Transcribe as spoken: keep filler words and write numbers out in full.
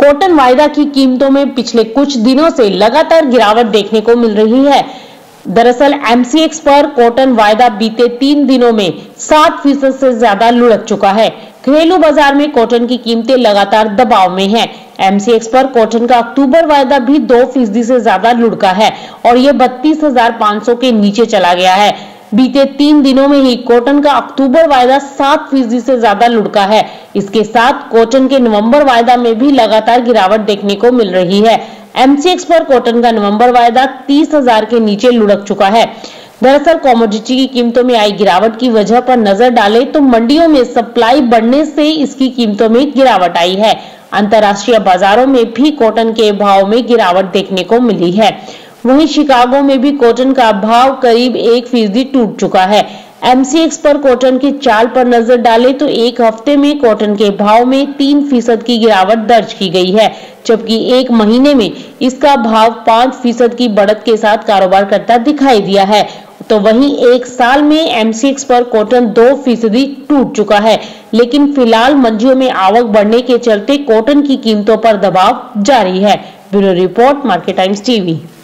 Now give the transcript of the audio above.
Cotton वायदा की कीमतों में पिछले कुछ दिनों से लगातार गिरावट देखने को मिल रही है। दरअसल एमसीएक्स पर कॉटन वायदा बीते तीन दिनों में सात फीसद से ज्यादा लुढ़क चुका है। घरेलू बाजार में कॉटन की कीमतें लगातार दबाव में हैं। एमसीएक्स पर कॉटन का अक्टूबर वायदा भी दो फीसदी से ज्यादा लुढ़का है और ये बत्तीस हजार पाँच सौ के नीचे चला गया है। बीते तीन दिनों में ही कॉटन का अक्टूबर वायदा सात फीसदी से ज्यादा लुढ़का है। इसके साथ कॉटन के नवंबर वायदा में भी लगातार गिरावट देखने को मिल रही है। एमसीएक्स पर कॉटन का नवंबर वायदा तीस हजार के नीचे लुढ़क चुका है। दरअसल कमोडिटी की कीमतों में आई गिरावट की वजह पर नजर डालें तो मंडियों में सप्लाई बढ़ने से इसकी कीमतों में गिरावट आई है। अंतर्राष्ट्रीय बाजारों में भी कॉटन के भाव में गिरावट देखने को मिली है। वहीं शिकागो में भी कॉटन का भाव करीब एक फीसदी टूट चुका है। एमसीएक्स पर कॉटन की चाल पर नजर डालें तो एक हफ्ते में कॉटन के भाव में तीन फीसद की गिरावट दर्ज की गई है, जबकि एक महीने में इसका भाव पांच फीसद की बढ़त के साथ कारोबार करता दिखाई दिया है। तो वहीं एक साल में एमसीएक्स पर कॉटन दो फीसदी टूट चुका है, लेकिन फिलहाल मंडियों में आवक बढ़ने के चलते कॉटन की कीमतों पर दबाव जारी है। Bureau report, Market Times TV.